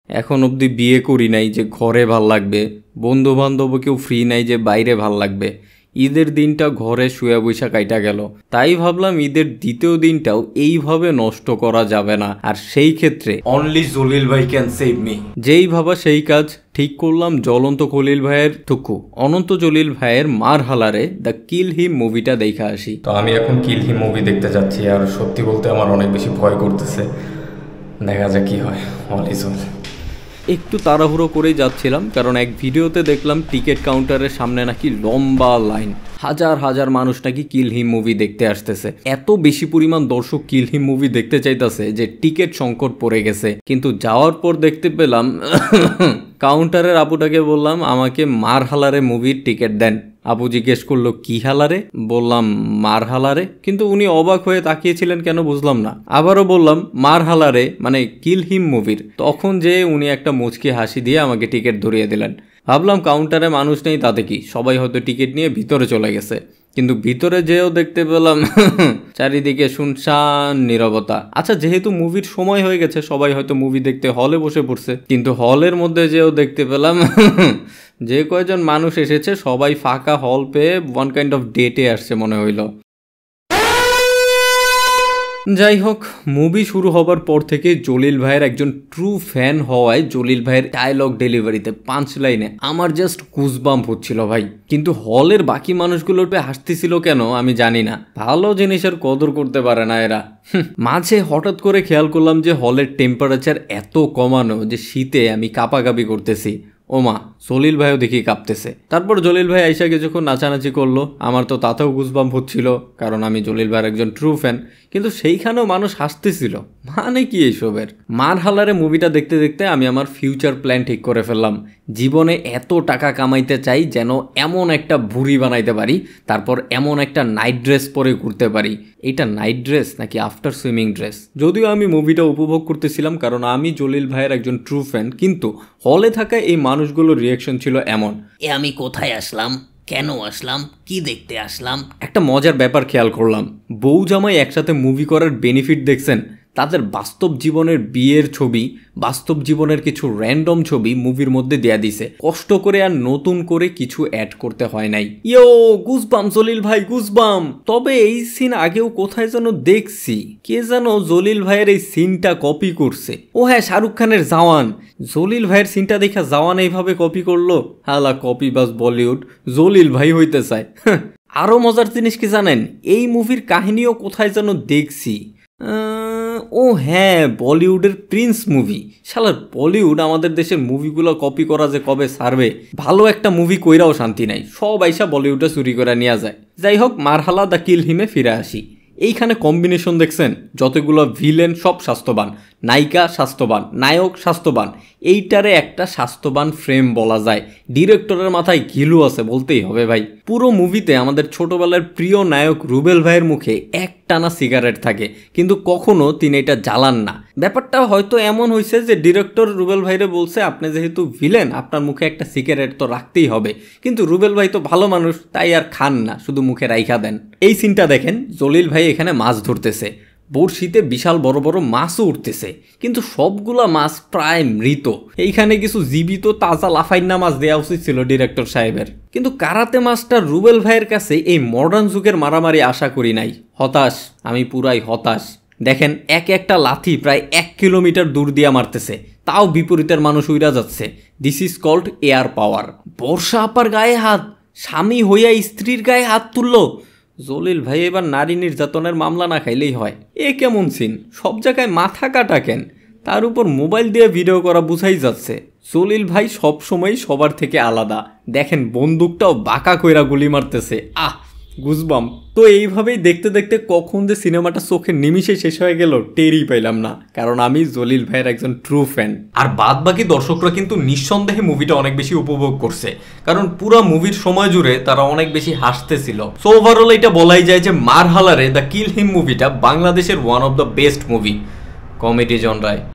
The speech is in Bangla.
এখন অবধি বিয়ে করি নাই যে ঘরে ভাল লাগবে, বন্ধু বান্ধব কেউ ফ্রি নাই যে বাইরে ভাল লাগবে। ঈদের দিনটা ঘরে শুয়ে বৈশা কাইটা গেল, তাই ভাবলাম ঈদের দ্বিতীয় দিনটাও এইভাবে নষ্ট করা যাবে না। আর সেই ক্ষেত্রে অনলি জলিল ভাই ক্যান সেভ মি। যেই ভাবা সেই কাজ, ঠিক করলাম জ্বলন্ত খলিল ভাইয়ের টুকু অনন্ত জলিল ভাইয়ের মার হালারে দ্য কিল হিম মুভিটা দেখা আসি। তো আমি এখন কিল হিম মুভি দেখতে যাচ্ছি, আর সত্যি বলতে আমার অনেক বেশি ভয় করতেছে। দেখা যাক কি হয়। All is well. একটু তাড়াহুড়ো করেই যাচ্ছিলাম, কারণ এক ভিডিওতে দেখলাম টিকিট কাউন্টারের সামনে নাকি লম্বা লাইন, হাজার হাজার মানুষ নাকি কিল হিম মুভি দেখতে আসতেছে। এত বেশি পরিমাণ দর্শক কিল হিম মুভি দেখতে চাইতেছে যে টিকিট সংকট পড়ে গেছে। কিন্তু যাওয়ার পর দেখতে পেলাম কাউন্টারের আপুটাকে বললাম আমাকে মার হালারে মুভির টিকিট দেন। আপু জিজ্ঞেস করলো কি হালারে, বললাম মার হালারে, কিন্তু উনি অবাক হয়ে তাকিয়েছিলেন কেন বুঝলাম না। আবারও বললাম মার হালারে মানে কিল হিম মুভির, তখন যে উনি একটা মুচকি হাসি দিয়ে আমাকে টিকিট ধরিয়ে দিলেন। ভাবলাম কাউন্টারে মানুষ নেই তাতে কি, সবাই হয়তো টিকিট নিয়ে ভিতরে চলে গেছে। কিন্তু ভিতরে যেও দেখতে পেলাম চারিদিকে শুনশান নীরবতা। আচ্ছা, যেহেতু মুভির সময় হয়ে গেছে সবাই হয়তো মুভি দেখতে হলে বসে পড়ছে, কিন্তু হলের মধ্যে যেও দেখতে পেলাম যে কয়জন মানুষ এসেছে সবাই ফাঁকা হল পেয়ে ওয়ান কাইন্ড অফ ডেটে আসছে মনে হইল। যাই হোক, মুভি শুরু হবার পর থেকে জলিল ভাইয়ের একজন ট্রু ফ্যান হওয়ায় জলিল ভাইয়ের ডায়লগ ডেলিভারিতে পাঁচ লাইনে আমার জাস্ট গুজবাম্প হচ্ছিল ভাই। কিন্তু হলের বাকি মানুষগুলোর হাসতেছিল কেন আমি জানি না। ভালো জিনিসের কদর করতে পারে না এরা। মাঝে হঠাৎ করে খেয়াল করলাম যে হলের টেম্পারেচার এত কমানো যে শীতে আমি কাঁপাকাঁপি করতেছি। ওমা, জলিল ভাইও দেখি কাঁপতেছে। তারপর জলিল ভাই আইসা কিছুক্ষণ নাচানাচি করলো, আমার তো তাতেও গুজবাম্প হচ্ছিল, কারণ আমি জলিল ভাইয়ের একজন ট্রু ফ্যান। কিন্তু সেইখানেও মানুষ হাসতেছিল, মানে কি এইসবের। মার হালারে মুভিটা দেখতে দেখতে আমি আমার ফিউচার প্ল্যান ঠিক করে ফেললাম। জীবনে এত টাকা কামাইতে চাই যেন এমন একটা ভুঁড়ি বানাইতে পারি, তারপর এমন একটা নাইট ড্রেস পরে ঘুরতে পারি। এইটা নাইট ড্রেস নাকি আফটার সুইমিং ড্রেস? যদিও আমি মুভিটা উপভোগ করতেছিলাম কারণ আমি জলিল ভাইয়ের একজন ট্রু ফ্যান, কিন্তু হলে থাকা এই মানুষগুলোর রিয়াকশন ছিল এমন, এ আমি কোথায় আসলাম, কেন আসলাম, কি দেখতে আসলাম। একটা মজার ব্যাপার খেয়াল করলাম, বউ জামাই একসাথে মুভি করার বেনিফিট দেখছেন? তাদের বাস্তব জীবনের বিয়ের ছবি, বাস্তব জীবনের কিছু র্যান্ডম ছবি মুভির মধ্যে দেয়া দিছে, কষ্ট করে আর নতুন করে কিছু অ্যাড করতে হয় নাই। ইয়ো গুজবাম জলিল ভাই, গুজবাম। তবে এই সিন আগেও কোথায় যেন দেখছি, কে যেন জলিল ভাইয়ের এই সিনটা কপি করছে। ও হ্যাঁ, শাহরুখ খানের জওয়ান। জলিল ভাইয়ের সিনটা দেখা জওয়ান এইভাবে কপি করলো। হালা কপি বাস বলিউড, জলিল ভাই হইতে চায়। আরো মজার জিনিস কি জানেন, এই মুভির কাহিনীও কোথায় যেন দেখছি। ও হ্যাঁ, বলিউডের প্রিন্স মুভি। শালার বলিউড আমাদের দেশের মুভিগুলো কপি করা যে কবে ছাড়বে, ভালো একটা মুভি কইরাও শান্তি নাই, সব আইসা বলিউডে চুরি করে নিয়ে যায়। যাই হোক, মারহালা দ্য কিল হিমে ফিরে আসি। এইখানে কম্বিনেশন দেখছেন, যতগুলো ভিলেন সব স্বাস্থ্যবান, নায়িকা স্বাস্থ্যবান, নায়ক স্বাস্থ্যবান। এইটারে একটা স্বাস্থ্যবান ফ্রেম বলা যায়। ডিরেক্টরের মাথায় ঘিলু আছে বলতেই হবে ভাই। পুরো মুভিতে আমাদের ছোটবেলার প্রিয় নায়ক রুবেল ভাইয়ের মুখে একটানা সিগারেট থাকে, কিন্তু কখনো তিনি এটা জ্বালান না। ব্যাপারটা হয়তো এমন হয়েছে যে ডিরেক্টর রুবেল ভাইরে বলছে আপনি যেহেতু ভিলেন আপনার মুখে একটা সিগারেট তো রাখতেই হবে, কিন্তু রুবেল ভাই তো ভালো মানুষ, তাই আর খান না, শুধু মুখে রাইখা দেন। এই সিনটা দেখেন, জলিল ভাই এখানে মাছ ধরতেছে, বড়শিতে বিশাল বড় বড় মাছও উঠতেছে, কিন্তু সবগুলা মাছ প্রায় মৃত। এইখানে কিছু জীবিত তাজা লাফাইন্না মাছ দেওয়া উচিত ছিল ডিরেক্টর সাহেবের। কিন্তু কারাতে মাছটা রুবেল ভাইয়ের কাছে এই মডার্ন যুগের মারামারি আশা করি নাই। হতাশ, আমি পুরাই হতাশ। দেখেন, একটা লাথি প্রায় 1 কিলোমিটার দূর দিয়া মারতেছে, তাও বিপরীতের মানুষ উইরা যাচ্ছে। This is called air power. Barsha আপার গায়ে হাত, স্বামী হইয়া স্ত্রীর গায়ে হাত তুললো। জলিল ভাই এবার নারী নির্যাতনের মামলা না খাইলেই হয়। এ কেমন সিন, সব জায়গায় মাথা কাটা কেন? তার উপর মোবাইল দিয়ে ভিডিও করা বুঝাই যাচ্ছে। জলিল ভাই সবসময় সবার থেকে আলাদা। দেখেন, বন্দুকটাও বাঁকা কইরা গুলি মারতেছে। গুজবাম। তো এইভাবেই দেখতে দেখতে কখন যে সিনেমাটা চোখের নিমিষে শেষ হয়ে গেল টেরই পাইলাম না, কারণ আমি জলিল ভাইয়ের একজন ট্রু ফ্যান। আর বাদ বাকি দর্শকরা কিন্তু নিঃসন্দেহে মুভিটা অনেক বেশি উপভোগ করছে, কারণ পুরো মুভির সময় জুড়ে তারা অনেক বেশি হাসতেছিল। সো ওভারঅল এটা বলাই যায় যে মারহালারে দ্য কিল হিম মুভিটা বাংলাদেশের one of the best movie comedy জনরায়।